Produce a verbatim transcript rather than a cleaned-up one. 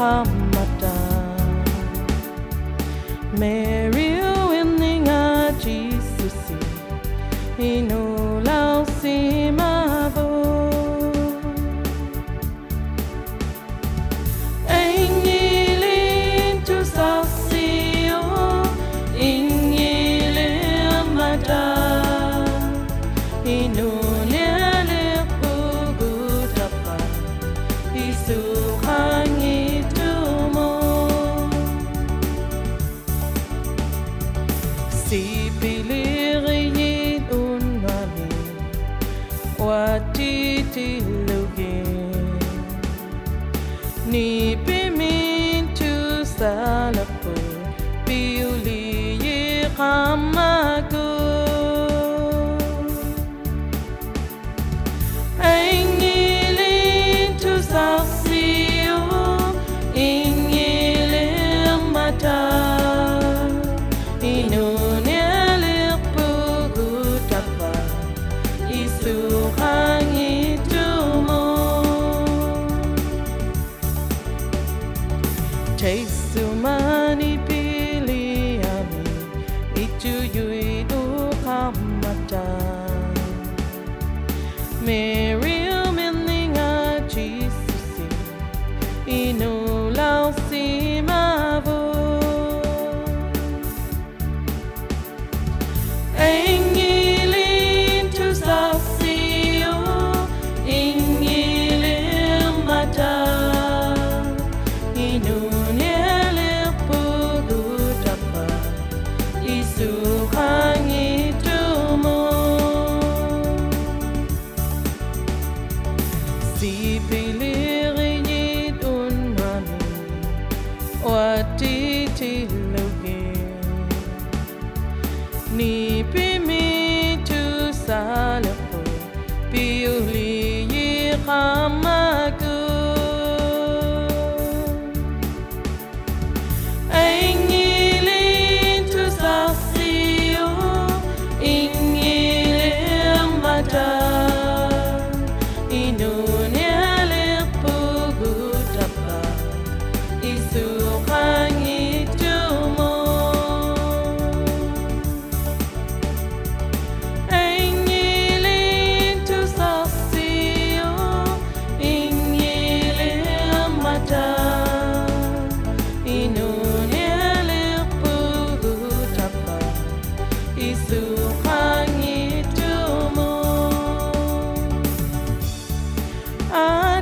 Hamada Mary winning a Jesus Ino lao si mavo Anh y linh tu sao siêu In y linh mata Ino lia lia pugu tapa Isu hangi tumo Si piliri unami Watiti lugi Ni pimin tu salapu Piuli ye kamagu Anh y linh tu sao siêu In y linh mata Inu nialik pugu tapa Isu hangi tumo Tesu mani pili ami Itu yui ukamata Mary minninga Jesus Inu lao si mavo Anh y linh tu sao siêu In y linh mata Inu nialik pugu tapa Isu hangi tumo Si piliri yid unmami Watiti lugi Ni pimi tu salapu Piuli yi kamagu Anh y linh tu sao siêu In y linh mata Inu nialik pugu tapa Isu hangi tumo Anh y linh tu sao siêu In y linh mata Inu nialik pugu tapa Isu hangi tumo I